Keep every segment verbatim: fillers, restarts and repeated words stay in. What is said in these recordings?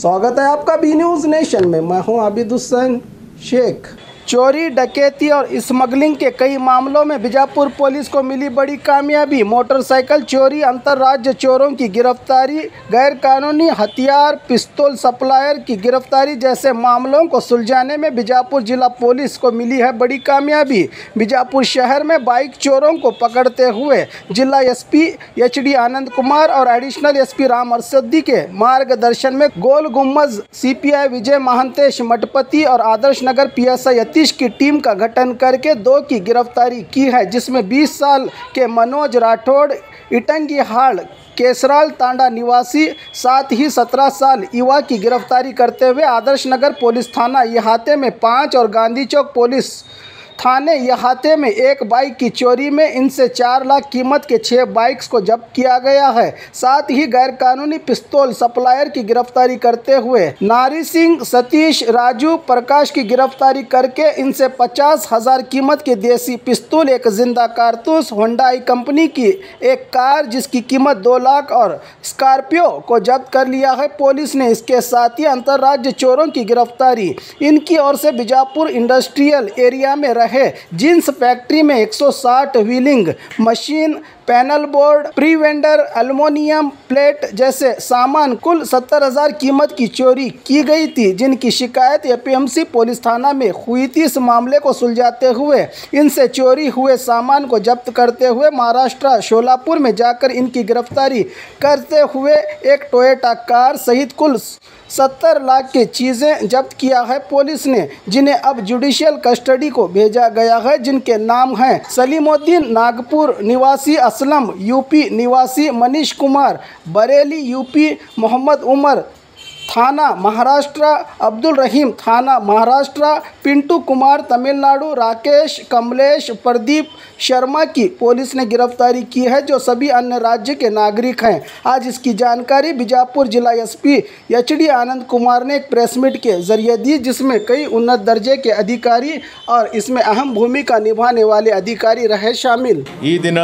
स्वागत है आपका बी न्यूज़ नेशन में। मैं हूं आबिद हुसैन शेख। चोरी, डकैती और स्मगलिंग के कई मामलों में बीजापुर पुलिस को मिली बड़ी कामयाबी। मोटरसाइकिल चोरी, अंतर्राज्य चोरों की गिरफ्तारी, गैरकानूनी हथियार, पिस्तौल सप्लायर की गिरफ्तारी जैसे मामलों को सुलझाने में बीजापुर जिला पुलिस को मिली है बड़ी कामयाबी। बीजापुर शहर में बाइक चोरों को पकड़ते हुए जिला SP H D Anand Kumar और एडिशनल एसपी राम अरसदी के मार्गदर्शन में गोल गुम्बज सीपीआई विजय महांतेश मठपति और आदर्श नगर पीएसआई यतीश की टीम का गठन करके दो की गिरफ्तारी की है, जिसमें बीस साल के मनोज राठौड़ इटंगीहाड़ केसराल तांडा निवासी, साथ ही सत्रह साल युवा की गिरफ्तारी करते हुए आदर्श नगर पुलिस थाना इहाते में पाँच और गांधी चौक पुलिस थाने इहाते में एक बाइक की चोरी में इनसे चार लाख कीमत के छः बाइक्स को जब्त किया गया है। साथ ही गैरकानूनी पिस्तौल सप्लायर की गिरफ्तारी करते हुए नारी सिंह, सतीश, राजू, प्रकाश की गिरफ्तारी करके इनसे पचास हजार कीमत के देसी पिस्तौल, एक जिंदा कारतूस, होंडाई कंपनी की एक कार जिसकी कीमत दो लाख और स्कॉर्पियो को जब्त कर लिया है पुलिस ने। इसके साथ ही अंतर्राज्य चोरों की गिरफ्तारी इनकी ओर से बीजापुर इंडस्ट्रियल एरिया में रहे जींस फैक्ट्री में एक सौ साठ wheeling machine, panel board, pre vendor, aluminium plate जैसे सामान कुल सत्तर हजार कीमत की चोरी की गई थी, जिनकी शिकायत एपीएमसी पुलिस थाना में हुई थी। इस मामले को सुलझाते हुए इनसे चोरी हुए सामान को जब्त करते हुए महाराष्ट्र शोलापुर में जाकर इनकी गिरफ्तारी करते हुए एक टोयोटा कार सहित कुल सत्तर लाख की चीज़ें जब्त किया है पुलिस ने, जिन्हें अब जुडिशियल कस्टडी को भेजा गया है, जिनके नाम हैं सलीमुद्दीन नागपुर निवासी, असलम यूपी निवासी, मनीष कुमार बरेली यूपी, मोहम्मद उमर थाना महाराष्ट्र, अब्दुल रहीम थाना महाराष्ट्र, पिंटू कुमार तमिलनाडु, राकेश, कमलेश, प्रदीप शर्मा की पुलिस ने गिरफ्तारी की है, जो सभी अन्य राज्य के नागरिक हैं। आज इसकी जानकारी बीजापुर जिला SP H D Anand Kumar ने एक प्रेस मीट के जरिए दी, जिसमें कई उन्नत दर्जे के अधिकारी और इसमें अहम भूमिका निभाने वाले अधिकारी रहे शामिल। ಈ ದಿನ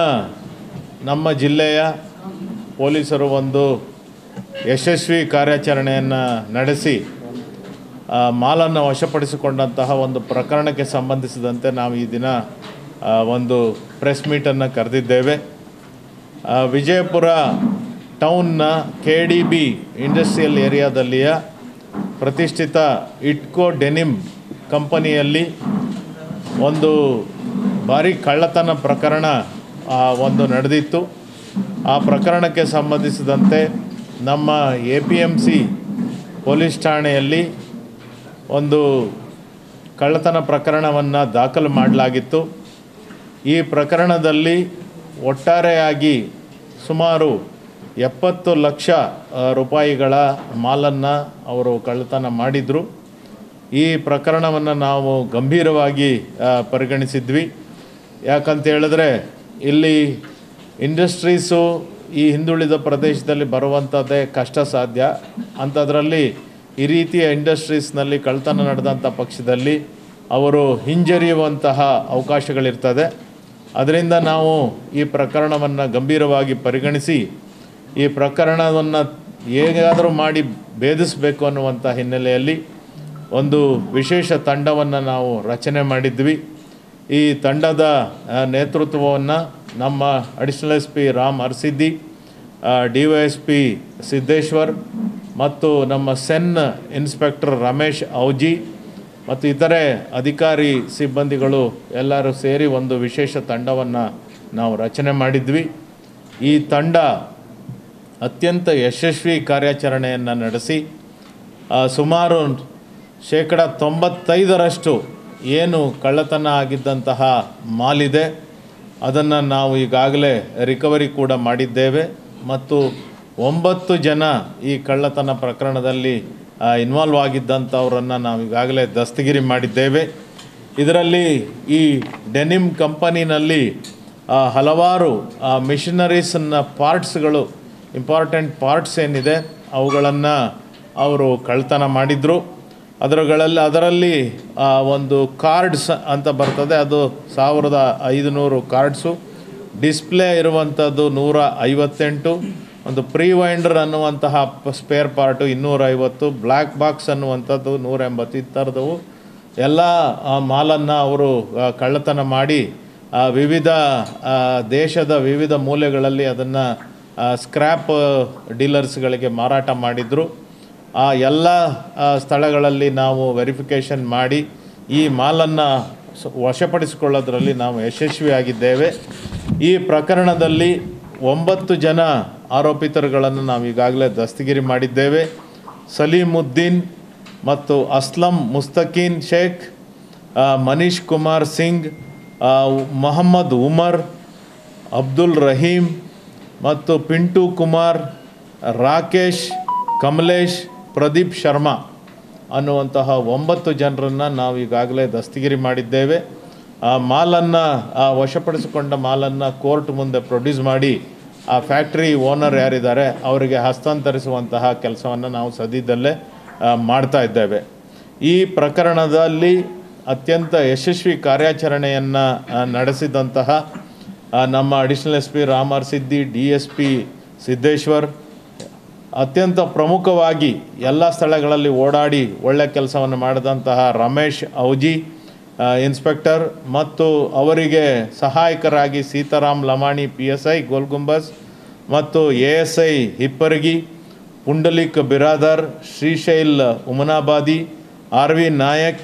ನಮ್ಮ ಜಿಲ್ಲೆಯ ಪೊಲೀಸರು ಒಂದು ಯಶಸ್ವಿ ಕಾರ್ಯಾಚರಣೆಯನ್ನು ನಡೆಸಿ ಮಾಲನ್ನು ವಶಪಡಿಸಿಕೊಂಡಂತಹ ಒಂದು ಪ್ರಕರಣಕ್ಕೆ ಸಂಬಂಧಿಸಿದಂತೆ ನಾವು ಈ ದಿನ ಒಂದು ಪ್ರೆಸ್ ಮೀಟನ್ನು ಕರೆದಿದ್ದೇವೆ। ವಿಜಯಪುರ ಟೌನ್ನ ಕೆ ಡಿ ಬಿ ಇಂಡಸ್ಟ್ರಿಯಲ್ ಏರಿಯಾದಲ್ಲಿಯ ಪ್ರತಿಷ್ಠಿತ ಇಟ್ಕೋ ಡೆನಿಮ್ ಕಂಪನಿಯಲ್ಲಿ ಒಂದು ಭಾರಿ ಕಳ್ಳತನ ಪ್ರಕರಣ ಒಂದು ನಡೆದಿತ್ತು। ಆ ಪ್ರಕರಣಕ್ಕೆ ಸಂಬಂಧಿಸಿದಂತೆ ನಮ್ಮ A P M C police ಠಾಣೆಯಲ್ಲಿ ಒಂದು ಕಳ್ಳತನ ಪ್ರಕರಣವನ್ನು ದಾಖಲು ಮಾಡಲಾಗಿತ್ತು। ಈ ಪ್ರಕರಣದಲ್ಲಿ ಒಟ್ಟಾರೆಯಾಗಿ ಸುಮಾರು ಎಪ್ಪತ್ತು ಲಕ್ಷ ರೂಪಾಯಿಗಳ ಮಾಲನ್ನು ಅವರು ಕಳ್ಳತನ ಮಾಡಿದರು। ಈ ಪ್ರಕರಣವನ್ನು ನಾವು ಗಂಭೀರವಾಗಿ ಪರಿಗಣಿಸಿದ್ವಿ। ಯಾಕಂತ ಹೇಳಿದ್ರೆ ಇಲ್ಲಿ ಇಂಡಸ್ಟ್ರೀಸು ಈ ಹಿಂದುಳಿದ ಪ್ರದೇಶದಲ್ಲಿ ಬರುವಂಥದ್ದೇ ಕಷ್ಟ ಸಾಧ್ಯ। ಅಂಥದ್ರಲ್ಲಿ ಈ ರೀತಿಯ ಇಂಡಸ್ಟ್ರೀಸ್ನಲ್ಲಿ ಕಳ್ಳತನ ನಡೆದಂಥ ಪಕ್ಷದಲ್ಲಿ ಅವರು ಹಿಂಜರಿಯುವಂತಹ ಅವಕಾಶಗಳಿರ್ತದೆ। ಅದರಿಂದ ನಾವು ಈ ಪ್ರಕರಣವನ್ನು ಗಂಭೀರವಾಗಿ ಪರಿಗಣಿಸಿ ಈ ಪ್ರಕರಣವನ್ನು ಹೇಗಾದರೂ ಮಾಡಿ ಭೇದಿಸಬೇಕು ಅನ್ನುವಂಥ ಹಿನ್ನೆಲೆಯಲ್ಲಿ ಒಂದು ವಿಶೇಷ ತಂಡವನ್ನು ನಾವು ರಚನೆ ಮಾಡಿದ್ವಿ। ಈ ತಂಡದ ನೇತೃತ್ವವನ್ನು ನಮ್ಮ additional S P Ram Arasiddi, D Y S P Siddeshwar ಮತ್ತು ನಮ್ಮ ಸೆನ್ ಇನ್ಸ್ಪೆಕ್ಟರ್ ರಮೇಶ್ ಔಜಿ ಮತ್ತು ಇತರೆ ಅಧಿಕಾರಿ ಸಿಬ್ಬಂದಿಗಳು ಎಲ್ಲರೂ ಸೇರಿ ಒಂದು ವಿಶೇಷ ತಂಡವನ್ನು ನಾವು ರಚನೆ ಮಾಡಿದ್ವಿ। ಈ ತಂಡ ಅತ್ಯಂತ ಯಶಸ್ವಿ ಕಾರ್ಯಾಚರಣೆಯನ್ನು ನಡೆಸಿ ಸುಮಾರು ಶೇಕಡ ತೊಂಬತ್ತೈದರಷ್ಟು ಏನು ಕಳ್ಳತನ ಆಗಿದ್ದಂತಹ ಮಾಲಿದೆ ಅದನ್ನು ನಾವು ಈಗಾಗಲೇ ರಿಕವರಿ ಕೂಡ ಮಾಡಿದ್ದೇವೆ ಮತ್ತು ಒಂಬತ್ತು ಜನ ಈ ಕಳ್ಳತನ ಪ್ರಕರಣದಲ್ಲಿ ಇನ್ವಾಲ್ವ್ ಆಗಿದ್ದಂಥವರನ್ನು ನಾವು ಈಗಾಗಲೇ ದಸ್ತಗಿರಿ ಮಾಡಿದ್ದೇವೆ। ಇದರಲ್ಲಿ ಈ ಡೆನಿಮ್ ಕಂಪನಿನಲ್ಲಿ ಹಲವಾರು ಮಿಷನರೀಸನ್ನ ಪಾರ್ಟ್ಸ್ಗಳು, ಇಂಪಾರ್ಟೆಂಟ್ ಪಾರ್ಟ್ಸ್ ಏನಿದೆ ಅವುಗಳನ್ನು ಅವರು ಕಳ್ಳತನ ಮಾಡಿದರು। ಅದರಗಳಲ್ಲಿ ಅದರಲ್ಲಿ ಒಂದು ಕಾರ್ಡ್ಸ್ ಅಂತ ಬರ್ತದೆ, ಅದು ಸಾವಿರದ ಐದುನೂರು ಕಾರ್ಡ್ಸು, ಡಿಸ್ಪ್ಲೇ ಇರುವಂಥದ್ದು ನೂರ ಐವತ್ತೆಂಟು, ಒಂದು ಪ್ರೀ ವೈಂಡರ್ ಅನ್ನುವಂತಹ ಸ್ಪೇರ್ ಪಾರ್ಟು ಇನ್ನೂರೈವತ್ತು, ಬ್ಲ್ಯಾಕ್ ಬಾಕ್ಸ್ ಅನ್ನುವಂಥದ್ದು ನೂರ ಎಂಬತ್ತು, ಈ ಥರದವು ಎಲ್ಲ ಮಾಲನ್ನು ಅವರು ಕಳ್ಳತನ ಮಾಡಿ ವಿವಿಧ ದೇಶದ ವಿವಿಧ ಮೂಲೆಗಳಲ್ಲಿ ಅದನ್ನು ಸ್ಕ್ರ್ಯಾಪ್ ಡೀಲರ್ಸ್ಗಳಿಗೆ ಮಾರಾಟ ಮಾಡಿದರು. ಆ ಎಲ್ಲ ಸ್ಥಳಗಳಲ್ಲಿ ನಾವು ವೆರಿಫಿಕೇಷನ್ ಮಾಡಿ ಈ ಮಾಲನ್ನು ವಶಪಡಿಸಿಕೊಳ್ಳೋದ್ರಲ್ಲಿ ನಾವು ಯಶಸ್ವಿಯಾಗಿದ್ದೇವೆ. ಈ ಪ್ರಕರಣದಲ್ಲಿ ಒಂಬತ್ತು ಜನ ಆರೋಪಿತರುಗಳನ್ನು ನಾವು ಈಗಾಗಲೇ ದಸ್ತಗಿರಿ ಮಾಡಿದ್ದೇವೆ. ಸಲೀಮುದ್ದೀನ್ ಮತ್ತು ಅಸ್ಲಂ ಮುಸ್ತಕೀನ್ ಶೇಖ್, ಮನೀಶ್ ಕುಮಾರ್ ಸಿಂಗ್, ಮೊಹಮ್ಮದ್ ಉಮರ್, ಅಬ್ದುಲ್ ರಹೀಮ್ ಮತ್ತು ಪಿಂಟು ಕುಮಾರ್, ರಾಕೇಶ್, ಕಮಲೇಶ್, ಪ್ರದೀಪ್ ಶರ್ಮಾ ಅನ್ನುವಂತಹ ಒಂಬತ್ತು ಜನರನ್ನು ನಾವು ಈಗಾಗಲೇ ದಸ್ತಗಿರಿ ಮಾಡಿದ್ದೇವೆ. ಆ ಮಾಲನ್ನು ಆ ವಶಪಡಿಸಿಕೊಂಡ ಮಾಲನ್ನು ಕೋರ್ಟ್ ಮುಂದೆ ಪ್ರೊಡ್ಯೂಸ್ ಮಾಡಿ ಆ ಫ್ಯಾಕ್ಟ್ರಿ ಓನರ್ ಯಾರಿದ್ದಾರೆ ಅವರಿಗೆ ಹಸ್ತಾಂತರಿಸುವಂತಹ ಕೆಲಸವನ್ನು ನಾವು ಸದ್ಯದಲ್ಲೇ ಮಾಡ್ತಾ ಇದ್ದೇವೆ. ಈ ಪ್ರಕರಣದಲ್ಲಿ ಅತ್ಯಂತ ಯಶಸ್ವಿ ಕಾರ್ಯಾಚರಣೆಯನ್ನು ನಡೆಸಿದಂತಹ ನಮ್ಮ additional S P Ramar Siddi, D S P Siddeshwar, ಅತ್ಯಂತ ಪ್ರಮುಖವಾಗಿ ಎಲ್ಲ ಸ್ಥಳಗಳಲ್ಲಿ ಓಡಾಡಿ ಒಳ್ಳೆ ಕೆಲಸವನ್ನು ಮಾಡಿದಂತಹ ರಮೇಶ್ ಔಜಿ ಇನ್ಸ್ಪೆಕ್ಟರ್ ಮತ್ತು ಅವರಿಗೆ ಸಹಾಯಕರಾಗಿ Sitaram Lamani P S I Golgumbaz ಮತ್ತು A S I Hipparagi, Pundalik Biradar, Shrishail Umanabadi, R V Nayak,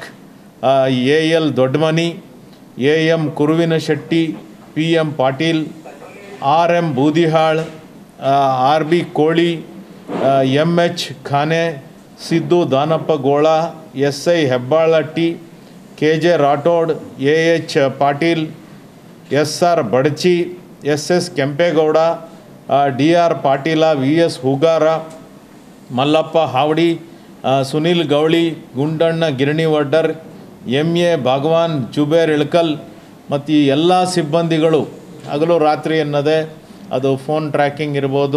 A L Doddamani, A M Kuruvina Shetti, P M Patil, R M Boodihal, R B Koli, M H Khane, Siddu Danappa Gola, S I Hebbalatti, K J Rathod, A H Patil, S R Badachi, S S Kempegowda, D R Patil, V S Hugar, Mallappa Havadi, Sunil Gowli, Gundanna Giranivaddar, M A Bhagwan, Zubair Ilkal ಮತ್ತು ಈ ಎಲ್ಲ ಸಿಬ್ಬಂದಿಗಳು ಹಗಲು ರಾತ್ರಿ ಎನ್ನದೇ ಅದು phone tracking ಇರ್ಬೋದು,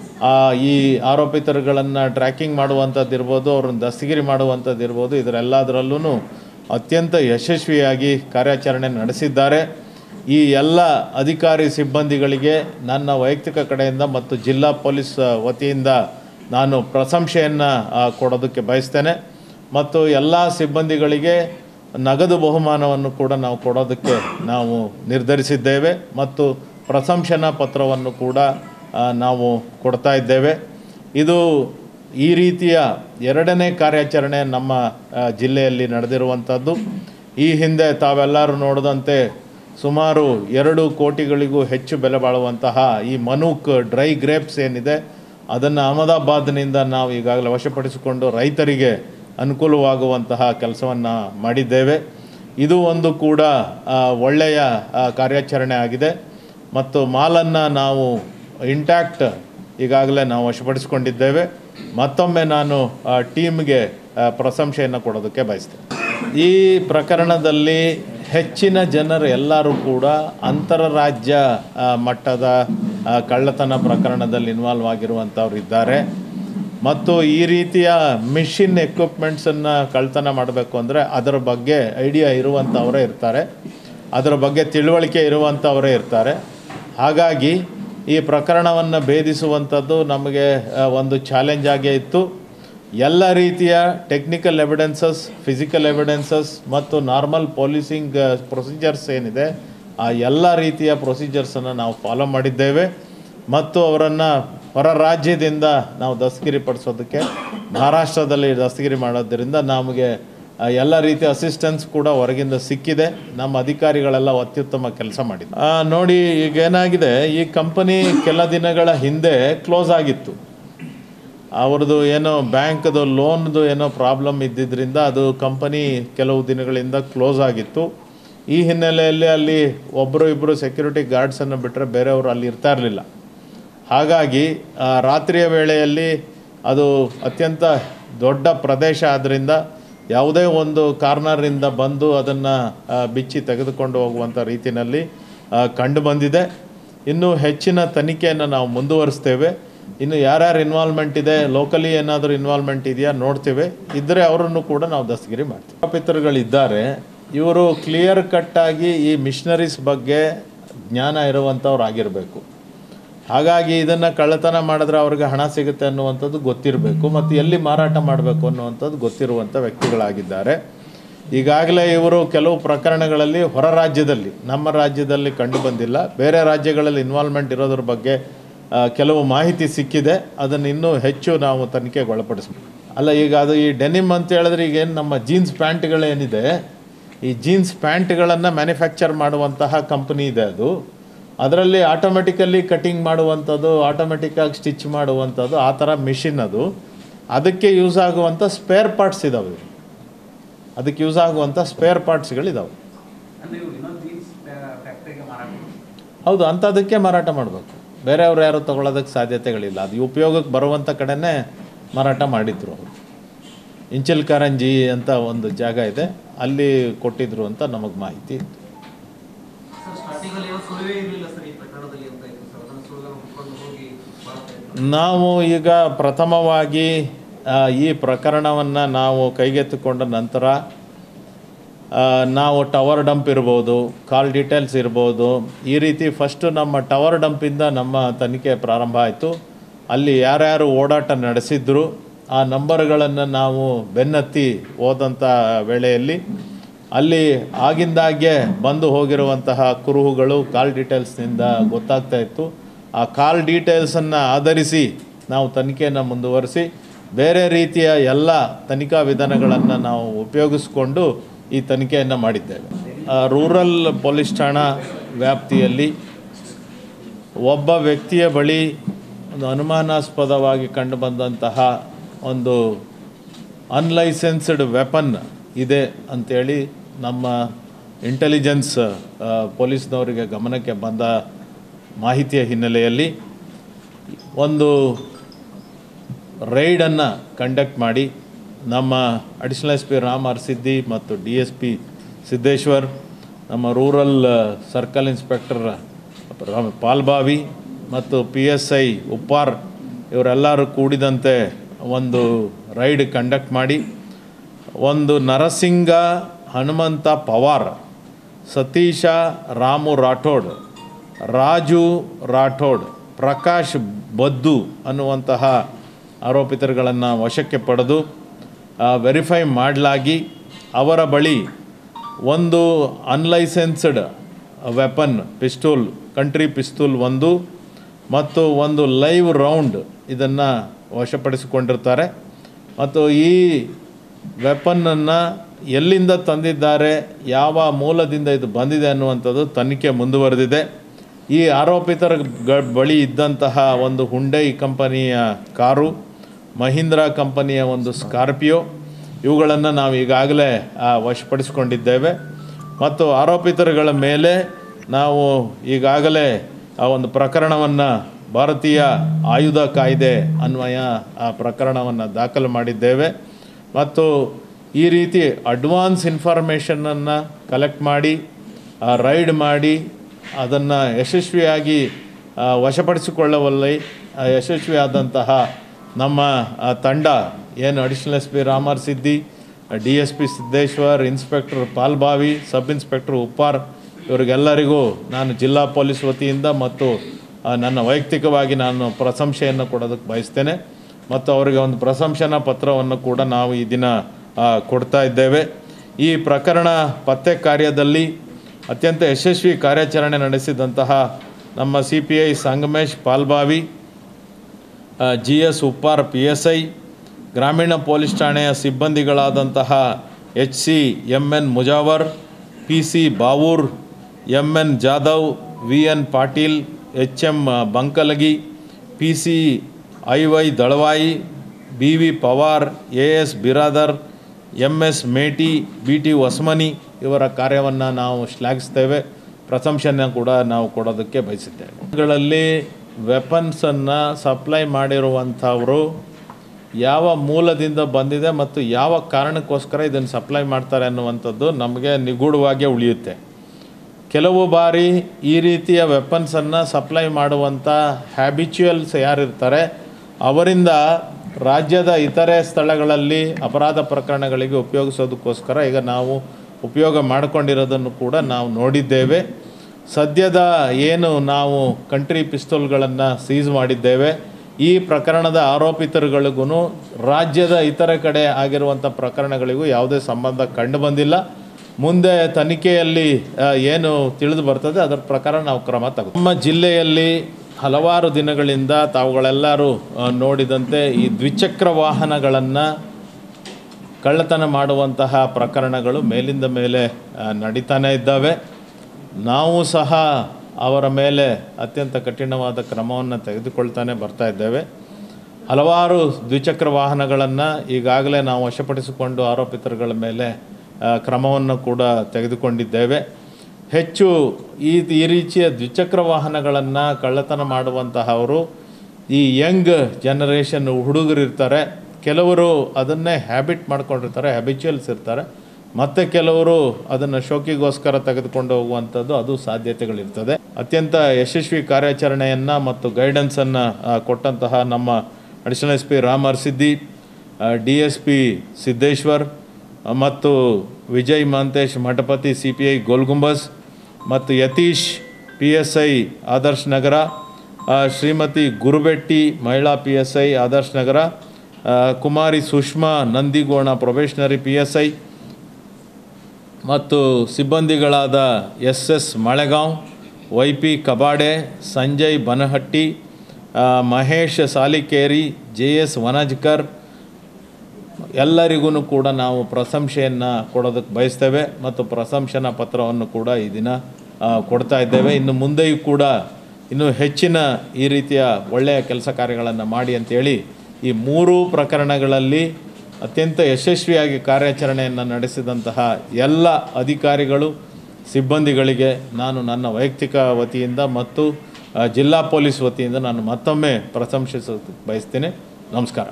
ಈ ಆರೋಪಿತರುಗಳನ್ನು tracking ಮಾಡುವಂಥದ್ದು ಇರ್ಬೋದು, ಅವ್ರನ್ನ ದಸ್ತಗಿರಿ ಮಾಡುವಂಥದ್ದು ಇರ್ಬೋದು, ಇದರೆಲ್ಲದರಲ್ಲೂ ಅತ್ಯಂತ ಯಶಸ್ವಿಯಾಗಿ ಕಾರ್ಯಾಚರಣೆ ನಡೆಸಿದ್ದಾರೆ. ಈ ಎಲ್ಲ ಅಧಿಕಾರಿ ಸಿಬ್ಬಂದಿಗಳಿಗೆ ನನ್ನ ವೈಯಕ್ತಿಕ ಕಡೆಯಿಂದ ಮತ್ತು ಜಿಲ್ಲಾ ಪೊಲೀಸ್ ವತಿಯಿಂದ ನಾನು ಪ್ರಶಂಸೆಯನ್ನು ಕೊಡೋದಕ್ಕೆ ಬಯಸ್ತೇನೆ. ಮತ್ತು ಎಲ್ಲ ಸಿಬ್ಬಂದಿಗಳಿಗೆ ನಗದು ಬಹುಮಾನವನ್ನು ಕೂಡ ನಾವು ಕೊಡೋದಕ್ಕೆ ನಾವು ನಿರ್ಧರಿಸಿದ್ದೇವೆ ಮತ್ತು ಪ್ರಶಂಸನಾ ಪತ್ರವನ್ನು ಕೂಡ ನಾವು ಕೊಡ್ತಾ ಇದ್ದೇವೆ. ಇದು ಈ ರೀತಿಯ ಎರಡನೇ ಕಾರ್ಯಾಚರಣೆ ನಮ್ಮ ಜಿಲ್ಲೆಯಲ್ಲಿ ನಡೆದಿರುವಂಥದ್ದು. ಈ ಹಿಂದೆ ತಾವೆಲ್ಲರೂ ನೋಡಿದಂತೆ ಸುಮಾರು ಎರಡು ಕೋಟಿಗಳಿಗೂ ಹೆಚ್ಚು ಬೆಲೆ ಬಾಳುವಂತಹ ಈ ಮನೂಕ್ ಡ್ರೈ ಗ್ರೇಪ್ಸ್ ಏನಿದೆ ಅದನ್ನು ಅಹಮದಾಬಾದ್ನಿಂದ ನಾವು ಈಗಾಗಲೇ ವಶಪಡಿಸಿಕೊಂಡು ರೈತರಿಗೆ ಅನುಕೂಲವಾಗುವಂತಹ ಕೆಲಸವನ್ನು ಮಾಡಿದ್ದೇವೆ. ಇದು ಒಂದು ಕೂಡ ಒಳ್ಳೆಯ ಕಾರ್ಯಾಚರಣೆ ಆಗಿದೆ ಮತ್ತು ಮಾಲನ್ನು ನಾವು ಇಂಟ್ಯಾಕ್ಟ್ ಈಗಾಗಲೇ ನಾವು ವಶಪಡಿಸಿಕೊಂಡಿದ್ದೇವೆ. ಮತ್ತೊಮ್ಮೆ ನಾನು ಟೀಮ್ಗೆ ಪ್ರಶಂಸೆಯನ್ನು ಕೊಡೋದಕ್ಕೆ ಬಯಸ್ತೇನೆ. ಈ ಪ್ರಕರಣದಲ್ಲಿ ಹೆಚ್ಚಿನ ಜನರು ಎಲ್ಲರೂ ಕೂಡ ಅಂತರರಾಜ್ಯ ಮಟ್ಟದ ಕಳ್ಳತನ ಪ್ರಕರಣದಲ್ಲಿ ಇನ್ವಾಲ್ವ್ ಆಗಿರುವಂಥವ್ರು ಇದ್ದಾರೆ ಮತ್ತು ಈ ರೀತಿಯ ಮಿಷಿನ್ ಎಕ್ವಿಪ್ಮೆಂಟ್ಸನ್ನು ಕಳ್ಳತನ ಮಾಡಬೇಕು ಅಂದರೆ ಅದರ ಬಗ್ಗೆ ಐಡಿಯಾ ಇರುವಂಥವರೇ ಇರ್ತಾರೆ, ಅದರ ಬಗ್ಗೆ ತಿಳುವಳಿಕೆ ಇರುವಂಥವರೇ ಇರ್ತಾರೆ. ಹಾಗಾಗಿ ಈ ಪ್ರಕರಣವನ್ನು ಭೇದಿಸುವಂಥದ್ದು ನಮಗೆ ಒಂದು ಚಾಲೆಂಜ್ ಆಗೇ ಇತ್ತು. ಎಲ್ಲ ರೀತಿಯ ಟೆಕ್ನಿಕಲ್ ಎವಿಡೆನ್ಸಸ್, ಫಿಸಿಕಲ್ ಎವಿಡೆನ್ಸಸ್ ಮತ್ತು ನಾರ್ಮಲ್ ಪೊಲೀಸಿಂಗ್ ಪ್ರೊಸೀಜರ್ಸ್ ಏನಿದೆ ಆ ಎಲ್ಲ ರೀತಿಯ ಪ್ರೊಸೀಜರ್ಸನ್ನು ನಾವು ಫಾಲೋ ಮಾಡಿದ್ದೇವೆ ಮತ್ತು ಅವರನ್ನು ಹೊರ ರಾಜ್ಯದಿಂದ ನಾವು ದಸ್ತಗಿರಿ ಪಡಿಸೋದಕ್ಕೆ ಮಹಾರಾಷ್ಟ್ರದಲ್ಲಿ ದಸ್ತಗಿರಿ ಮಾಡೋದರಿಂದ ನಮಗೆ ಎಲ್ಲ ರೀತಿಯ ಅಸಿಸ್ಟೆನ್ಸ್ ಕೂಡ ಹೊರಗಿಂದ ಸಿಕ್ಕಿದೆ. ನಮ್ಮ ಅಧಿಕಾರಿಗಳೆಲ್ಲ ಅತ್ಯುತ್ತಮ ಕೆಲಸ ಮಾಡಿದ್ರು. ನೋಡಿ ಈಗ ಏನಾಗಿದೆ, ಈ ಕಂಪನಿ ಕೆಲ ದಿನಗಳ ಹಿಂದೆ ಕ್ಲೋಸ್ ಆಗಿತ್ತು. ಅವ್ರದ್ದು ಏನೋ ಬ್ಯಾಂಕ್ದು ಲೋನ್ದು ಏನೋ ಪ್ರಾಬ್ಲಮ್ ಇದ್ದಿದ್ದರಿಂದ ಅದು ಕಂಪನಿ ಕೆಲವು ದಿನಗಳಿಂದ ಕ್ಲೋಸ್ ಆಗಿತ್ತು. ಈ ಹಿನ್ನೆಲೆಯಲ್ಲಿ ಅಲ್ಲಿ ಒಬ್ಬರು ಇಬ್ಬರು ಸೆಕ್ಯೂರಿಟಿ ಗಾರ್ಡ್ಸನ್ನು ಬಿಟ್ಟರೆ ಬೇರೆಯವರು ಅಲ್ಲಿ ಇರ್ತಾ ಇರಲಿಲ್ಲ. ಹಾಗಾಗಿ ರಾತ್ರಿಯ ವೇಳೆಯಲ್ಲಿ ಅದು ಅತ್ಯಂತ ದೊಡ್ಡ ಪ್ರದೇಶ ಆದ್ದರಿಂದ ಯಾವುದೇ ಒಂದು ಕಾರ್ನರಿಂದ ಬಂದು ಅದನ್ನು ಬಿಚ್ಚಿ ತೆಗೆದುಕೊಂಡು ಹೋಗುವಂಥ ರೀತಿಯಲ್ಲಿ ಕಂಡು ಬಂದಿದೆ. ಇನ್ನೂ ಹೆಚ್ಚಿನ ತನಿಖೆಯನ್ನು ನಾವು ಮುಂದುವರಿಸ್ತೇವೆ. ಇನ್ನು ಯಾರ್ಯಾರು ಇನ್ವಾಲ್ವ್ಮೆಂಟ್ ಇದೆ, ಲೋಕಲಿ ಏನಾದರೂ ಇನ್ವಾಲ್ವ್ಮೆಂಟ್ ಇದೆಯಾ ನೋಡ್ತೇವೆ. ಇದ್ದರೆ ಅವರನ್ನು ಕೂಡ ನಾವು ದಸ್ತಗಿರಿ ಮಾಡ್ತೀವಿ. ಆರೋಪಿತರುಗಳಿದ್ದಾರೆ, ಇವರು ಕ್ಲಿಯರ್ ಕಟ್ಟಾಗಿ ಈ ಮಿಷನರೀಸ್ ಬಗ್ಗೆ ಜ್ಞಾನ ಇರುವಂಥವ್ರು ಆಗಿರಬೇಕು. ಹಾಗಾಗಿ ಇದನ್ನು ಕಳ್ಳತನ ಮಾಡಿದ್ರೆ ಅವ್ರಿಗೆ ಹಣ ಸಿಗುತ್ತೆ ಅನ್ನುವಂಥದ್ದು ಗೊತ್ತಿರಬೇಕು ಮತ್ತು ಎಲ್ಲಿ ಮಾರಾಟ ಮಾಡಬೇಕು ಅನ್ನುವಂಥದ್ದು ಗೊತ್ತಿರುವಂಥ ವ್ಯಕ್ತಿಗಳಾಗಿದ್ದಾರೆ. ಈಗಾಗಲೇ ಇವರು ಕೆಲವು ಪ್ರಕರಣಗಳಲ್ಲಿ ಹೊರ ರಾಜ್ಯದಲ್ಲಿ, ನಮ್ಮ ರಾಜ್ಯದಲ್ಲಿ ಕಂಡು ಬಂದಿಲ್ಲ, ಬೇರೆ ರಾಜ್ಯಗಳಲ್ಲಿ ಇನ್ವಾಲ್ವ್ಮೆಂಟ್ ಇರೋದ್ರ ಬಗ್ಗೆ ಕೆಲವು ಮಾಹಿತಿ ಸಿಕ್ಕಿದೆ. ಅದನ್ನು ಇನ್ನೂ ಹೆಚ್ಚು ನಾವು ತನಿಖೆಗೆ ಒಳಪಡಿಸ್ಬೇಕು. ಅಲ್ಲ, ಈಗ ಅದು ಈ ಡೆನಿಮ್ ಅಂತ ಹೇಳಿದ್ರೆ ಈಗೇನು ನಮ್ಮ ಜೀನ್ಸ್ ಪ್ಯಾಂಟ್ಗಳೇನಿದೆ, ಈ ಜೀನ್ಸ್ ಪ್ಯಾಂಟ್ಗಳನ್ನು ಮ್ಯಾನುಫ್ಯಾಕ್ಚರ್ ಮಾಡುವಂತಹ ಕಂಪ್ನಿ ಇದೆ. ಅದು ಅದರಲ್ಲಿ ಆಟೋಮೆಟಿಕಲ್ಲಿ ಕಟಿಂಗ್ ಮಾಡುವಂಥದ್ದು, ಆಟೋಮೆಟಿಕ್ಕಾಗಿ ಸ್ಟಿಚ್ ಮಾಡುವಂಥದ್ದು, ಆ ಥರ ಮಿಷಿನ್ ಅದು. ಅದಕ್ಕೆ ಯೂಸ್ ಆಗುವಂಥ ಸ್ಪೇರ್ ಪಾರ್ಟ್ಸ್ ಇದ್ದಾವೆ. ಅದಕ್ಕೆ ಯೂಸ್ ಆಗುವಂಥ ಸ್ಪೇರ್ ಪಾರ್ಟ್ಸ್ಗಳಿದ್ದಾವೆ. ಹೌದು, ಅಂಥದಕ್ಕೆ ಮಾರಾಟ ಮಾಡಬೇಕು. ಬೇರೆಯವ್ರು ಯಾರು ತೊಗೊಳೋದಕ್ಕೆ ಸಾಧ್ಯತೆಗಳಿಲ್ಲ. ಅದು ಉಪಯೋಗಕ್ಕೆ ಬರುವಂಥ ಕಡೆನೇ ಮಾರಾಟ ಮಾಡಿದ್ರು. ಅವರು ಇಂಚಲ್ ಕಾರಂಜಿ ಅಂತ ಒಂದು ಜಾಗ ಇದೆ, ಅಲ್ಲಿ ಕೊಟ್ಟಿದ್ರು ಅಂತ ನಮಗೆ ಮಾಹಿತಿ ಇತ್ತು. ನಾವು ಈಗ ಪ್ರಥಮವಾಗಿ ಈ ಪ್ರಕರಣವನ್ನು ನಾವು ಕೈಗೆತ್ತಿಕೊಂಡ ನಂತರ ನಾವು ಟವರ್ ಡಂಪ್ ಇರ್ಬೋದು, ಕಾಲ್ ಡೀಟೇಲ್ಸ್ ಇರ್ಬೋದು, ಈ ರೀತಿ ಫಸ್ಟು ನಮ್ಮ ಟವರ್ ಡಂಪಿಂದ ನಮ್ಮ ತನಿಖೆ ಪ್ರಾರಂಭ ಆಯಿತು. ಅಲ್ಲಿ ಯಾರ್ಯಾರು ಓಡಾಟ ನಡೆಸಿದ್ರು ಆ ನಂಬರ್ಗಳನ್ನು ನಾವು ಬೆನ್ನತ್ತಿ ಹೋದಂಥ ವೇಳೆಯಲ್ಲಿ ಅಲ್ಲಿ ಆಗಿಂದಾಗೆ ಬಂದು ಹೋಗಿರುವಂತಹ ಕುರುಹುಗಳು ಕಾಲ್ ಡೀಟೇಲ್ಸ್ನಿಂದ ಗೊತ್ತಾಗ್ತಾ ಇತ್ತು. ಆ ಕಾಲ್ ಡೀಟೇಲ್ಸನ್ನು ಆಧರಿಸಿ ನಾವು ತನಿಖೆಯನ್ನು ಮುಂದುವರಿಸಿ ಬೇರೆ ರೀತಿಯ ಎಲ್ಲ ತನಿಖಾ ವಿಧಾನಗಳನ್ನು ನಾವು ಉಪಯೋಗಿಸ್ಕೊಂಡು ಈ ತನಿಖೆಯನ್ನು ಮಾಡಿದ್ದೇವೆ. ರೂರಲ್ ಪೊಲೀಸ್ ಠಾಣಾ ವ್ಯಾಪ್ತಿಯಲ್ಲಿ ಒಬ್ಬ ವ್ಯಕ್ತಿಯ ಬಳಿ ಒಂದು ಅನುಮಾನಾಸ್ಪದವಾಗಿ ಕಂಡುಬಂದಂತಹ ಒಂದು ಅನ್ಲೈಸೆನ್ಸ್ಡ್ ವೆಪನ್ ಇದೆ ಅಂಥೇಳಿ ನಮ್ಮ ಇಂಟೆಲಿಜೆನ್ಸ್ ಪೊಲೀಸ್ನವರಿಗೆ ಗಮನಕ್ಕೆ ಬಂದ ಮಾಹಿತಿಯ ಹಿನ್ನೆಲೆಯಲ್ಲಿ ಒಂದು ರೈಡನ್ನು ಕಂಡಕ್ಟ್ ಮಾಡಿ ನಮ್ಮ additional S P Ram R Siddi ಮತ್ತು ಡಿ ಎಸ್ ಪಿ ಸಿದ್ದೇಶ್ವರ್, ನಮ್ಮ ರೂರಲ್ ಸರ್ಕಲ್ ಇನ್ಸ್ಪೆಕ್ಟರ್ ಪಾಲ್ಬಾವಿ ಮತ್ತು ಪಿ ಎಸ್ ಐ ಉಪ್ಪಾರ್ ಇವರೆಲ್ಲರೂ ಕೂಡಿದಂತೆ ಒಂದು ರೈಡ್ ಕಂಡಕ್ಟ್ ಮಾಡಿ ಒಂದು ನರಸಿಂಗ ಹನುಮಂತ ಪವಾರ್, ಸತೀಶ ರಾಮು ರಾಠೋಡ್, ರಾಜು ರಾಠೋಡ್, ಪ್ರಕಾಶ್ ಬದ್ದು ಅನ್ನುವಂತಹ ಆರೋಪಿತರುಗಳನ್ನು ವಶಕ್ಕೆ ಪಡೆದು ವೆರಿಫೈ ಮಾಡಲಾಗಿ ಅವರ ಬಳಿ ಒಂದು ಅನ್ಲೈಸೆನ್ಸ್ಡ್ ವೆಪನ್ ಪಿಸ್ತೂಲ್, ಕಂಟ್ರಿ ಪಿಸ್ತೂಲ್ ಒಂದು ಮತ್ತು ಒಂದು ಲೈವ್ ರೌಂಡ್ ಇದನ್ನು ವಶಪಡಿಸಿಕೊಂಡಿರ್ತಾರೆ. ಮತ್ತು ಈ ವೆಪನ್ನನ್ನು ಎಲ್ಲಿಂದ ತಂದಿದ್ದಾರೆ, ಯಾವ ಮೂಲದಿಂದ ಇದು ಬಂದಿದೆ ಅನ್ನುವಂಥದ್ದು ತನಿಖೆ ಮುಂದುವರೆದಿದೆ. ಈ ಆರೋಪಿತರ ಬಳಿ ಇದ್ದಂತಹ ಒಂದು ಹುಂಡೈ ಕಂಪನಿಯ ಕಾರು, ಮಹೀಂದ್ರಾ ಕಂಪನಿಯ ಒಂದು ಸ್ಕಾರ್ಪಿಯೋ, ಇವುಗಳನ್ನು ನಾವು ಈಗಾಗಲೇ ವಶಪಡಿಸಿಕೊಂಡಿದ್ದೇವೆ. ಮತ್ತು ಆರೋಪಿತರುಗಳ ಮೇಲೆ ನಾವು ಈಗಾಗಲೇ ಆ ಒಂದು ಪ್ರಕರಣವನ್ನು ಭಾರತೀಯ ಆಯುಧ ಕಾಯ್ದೆ ಅನ್ವಯ ಆ ಪ್ರಕರಣವನ್ನು ದಾಖಲು ಮಾಡಿದ್ದೇವೆ. ಮತ್ತು ಈ ರೀತಿ ಅಡ್ವಾನ್ಸ್ ಇನ್ಫಾರ್ಮೇಷನನ್ನು ಕಲೆಕ್ಟ್ ಮಾಡಿ ರೈಡ್ ಮಾಡಿ ಅದನ್ನು ಯಶಸ್ವಿಯಾಗಿ ವಶಪಡಿಸಿಕೊಳ್ಳುವಲ್ಲಿ ಯಶಸ್ವಿಯಾದಂತಹ ನಮ್ಮ ತಂಡ ಏನು additional S P Ram R Siddi, D S P Siddeshwar, inspector Palbavi, sub inspector Uppar ಇವರಿಗೆಲ್ಲರಿಗೂ ನಾನು ಜಿಲ್ಲಾ ಪೊಲೀಸ್ ವತಿಯಿಂದ ಮತ್ತು ನನ್ನ ವೈಯಕ್ತಿಕವಾಗಿ ನಾನು ಪ್ರಶಂಸೆಯನ್ನು ಕೊಡೋದಕ್ಕೆ ಬಯಸ್ತೇನೆ. ಮತ್ತು ಅವರಿಗೆ ಒಂದು ಪ್ರಶಂಸನಾ ಪತ್ರವನ್ನು ಕೂಡ ನಾವು ಈ ದಿನ ಕೊಡ್ತಾ ಇದ್ದೇವೆ. ಈ ಪ್ರಕರಣ ಪತ್ತೆ ಕಾರ್ಯದಲ್ಲಿ ಅತ್ಯಂತ ಯಶಸ್ವಿ ಕಾರ್ಯಾಚರಣೆ ನಡೆಸಿದಂತಹ ನಮ್ಮ C P I Sangamesh Palbavi, G S Uppar P S I, ಗ್ರಾಮೀಣ ಪೊಲೀಸ್ ಠಾಣೆಯ ಸಿಬ್ಬಂದಿಗಳಾದಂತಹ H C M N Mujawar, P C Bavur, M N Jadhav, V N Patil, H M Bankalagi, P C I Y Dalavayi, B V Pawar, A S Biradar, M S Meti, B T Hosmani ಇವರ ಕಾರ್ಯವನ್ನು ನಾವು ಶ್ಲಾಘಿಸ್ತೇವೆ. ಪ್ರಶಂಸೆಯನ್ನು ಕೂಡ ನಾವು ಕೊಡೋದಕ್ಕೆ ಬಯಸಿದ್ದೇವೆ. ಇವುಗಳಲ್ಲಿ ವೆಪನ್ಸನ್ನು ಸಪ್ಲೈ ಮಾಡಿರುವಂಥವರು ಯಾವ ಮೂಲದಿಂದ ಬಂದಿದೆ ಮತ್ತು ಯಾವ ಕಾರಣಕ್ಕೋಸ್ಕರ ಇದನ್ನು ಸಪ್ಲೈ ಮಾಡ್ತಾರೆ ಅನ್ನುವಂಥದ್ದು ನಮಗೆ ನಿಗೂಢವಾಗಿ ಉಳಿಯುತ್ತೆ. ಕೆಲವು ಬಾರಿ ಈ ರೀತಿಯ ವೆಪನ್ಸನ್ನು ಸಪ್ಲೈ ಮಾಡುವಂಥ ಹ್ಯಾಬಿಚುಯಲ್ಸ್ ಯಾರಿರ್ತಾರೆ ಅವರಿಂದ ರಾಜ್ಯದ ಇತರೆ ಸ್ಥಳಗಳಲ್ಲಿ ಅಪರಾಧ ಪ್ರಕರಣಗಳಿಗೆ ಉಪಯೋಗಿಸೋದಕ್ಕೋಸ್ಕರ ಈಗ ನಾವು ಉಪಯೋಗ ಮಾಡಿಕೊಂಡಿರೋದನ್ನು ಕೂಡ ನಾವು ನೋಡಿದ್ದೇವೆ. ಸದ್ಯದ ಏನು ನಾವು ಕಂಟ್ರಿ ಪಿಸ್ತೂಲ್ಗಳನ್ನು ಸೀಸ್ ಮಾಡಿದ್ದೇವೆ, ಈ ಪ್ರಕರಣದ ಆರೋಪಿತರುಗಳಿಗೂ ರಾಜ್ಯದ ಇತರ ಕಡೆ ಆಗಿರುವಂಥ ಪ್ರಕರಣಗಳಿಗೂ ಯಾವುದೇ ಸಂಬಂಧ ಕಂಡು ಬಂದಿಲ್ಲ. ಮುಂದೆ ತನಿಖೆಯಲ್ಲಿ ಏನು ತಿಳಿದು ಬರ್ತದೆ ಅದರ ಪ್ರಕಾರ ನಾವು ಕ್ರಮ ತಗೋ. ನಮ್ಮ ಜಿಲ್ಲೆಯಲ್ಲಿ ಹಲವಾರು ದಿನಗಳಿಂದ ತಾವುಗಳೆಲ್ಲರೂ ನೋಡಿದಂತೆ ಈ ದ್ವಿಚಕ್ರ ವಾಹನಗಳನ್ನು ಕಳ್ಳತನ ಮಾಡುವಂತಹ ಪ್ರಕರಣಗಳು ಮೇಲಿಂದ ಮೇಲೆ ನಡೀತಾನೆ ಇದ್ದಾವೆ. ನಾವು ಸಹ ಅವರ ಮೇಲೆ ಅತ್ಯಂತ ಕಠಿಣವಾದ ಕ್ರಮವನ್ನು ತೆಗೆದುಕೊಳ್ತಾನೆ ಬರ್ತಾ ಇದ್ದೇವೆ. ಹಲವಾರು ದ್ವಿಚಕ್ರ ವಾಹನಗಳನ್ನು ಈಗಾಗಲೇ ನಾವು ವಶಪಡಿಸಿಕೊಂಡು ಆರೋಪಿತರುಗಳ ಮೇಲೆ ಕ್ರಮವನ್ನು ಕೂಡ ತೆಗೆದುಕೊಂಡಿದ್ದೇವೆ. ಹೆಚ್ಚು ಈ ಈ ರೀತಿಯ ದ್ವಿಚಕ್ರ ವಾಹನಗಳನ್ನು ಕಳ್ಳತನ ಮಾಡುವಂತಹವರು ಈ ಯಂಗ್ ಜನರೇಷನ್ ಹುಡುಗರಿರ್ತಾರೆ. ಕೆಲವರು ಅದನ್ನೇ ಹ್ಯಾಬಿಟ್ ಮಾಡ್ಕೊಂಡಿರ್ತಾರೆ, ಹ್ಯಾಬಿಚುವಲ್ಸ್ ಇರ್ತಾರೆ. ಮತ್ತು ಕೆಲವರು ಅದನ್ನು ಶೋಕಿಗೋಸ್ಕರ ತೆಗೆದುಕೊಂಡು ಹೋಗುವಂಥದ್ದು ಅದು ಸಾಧ್ಯತೆಗಳಿರ್ತದೆ. ಅತ್ಯಂತ ಯಶಸ್ವಿ ಕಾರ್ಯಾಚರಣೆಯನ್ನು ಮತ್ತು ಗೈಡೆನ್ಸನ್ನು ಕೊಟ್ಟಂತಹ ನಮ್ಮ additional S P Ram Arsiddi, D S P Siddeshwar ಮತ್ತು Vijay Mahantesh Mathapati C P I Golgumbaz ಮತ್ತು Yatish P S I Adarsh Nagar, Shrimati Gurubetti ಮಹಿಳಾ P S I Adarsh Nagar, Kumari Sushma Nandigon probationary P S I ಮತ್ತು ಸಿಬ್ಬಂದಿಗಳಾದ S S Malegaon, Y P Kabade, Sanjay Banahatti, Mahesh Salikeri, J S Vanajkar ಎಲ್ಲರಿಗೂ ಕೂಡ ನಾವು ಪ್ರಶಂಸೆಯನ್ನು ಕೊಡೋದಕ್ಕೆ ಬಯಸ್ತೇವೆ ಮತ್ತು ಪ್ರಶಂಸನಾ ಪತ್ರವನ್ನು ಕೂಡ ಈ ದಿನ ಕೊಡ್ತಾ ಇದ್ದೇವೆ. ಇನ್ನು ಮುಂದೆಯೂ ಕೂಡ ಇನ್ನೂ ಹೆಚ್ಚಿನ ಈ ರೀತಿಯ ಒಳ್ಳೆಯ ಕೆಲಸ ಕಾರ್ಯಗಳನ್ನು ಮಾಡಿ ಅಂತೇಳಿ ಈ ಮೂರೂ ಪ್ರಕರಣಗಳಲ್ಲಿ ಅತ್ಯಂತ ಯಶಸ್ವಿಯಾಗಿ ಕಾರ್ಯಾಚರಣೆಯನ್ನು ನಡೆಸಿದಂತಹ ಎಲ್ಲ ಅಧಿಕಾರಿಗಳು ಸಿಬ್ಬಂದಿಗಳಿಗೆ ನಾನು ನನ್ನ ವೈಯಕ್ತಿಕ ವತಿಯಿಂದ ಮತ್ತು ಜಿಲ್ಲಾ ಪೊಲೀಸ್ ವತಿಯಿಂದ ನಾನು ಮತ್ತೊಮ್ಮೆ ಪ್ರಶಂಸಿಸೋದಕ್ಕೆ ಬಯಸ್ತೀನಿ. ನಮಸ್ಕಾರ.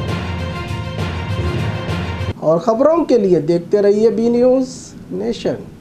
और ख़बरों के लिए देखते रहिए बी न्यूज़ नेशन।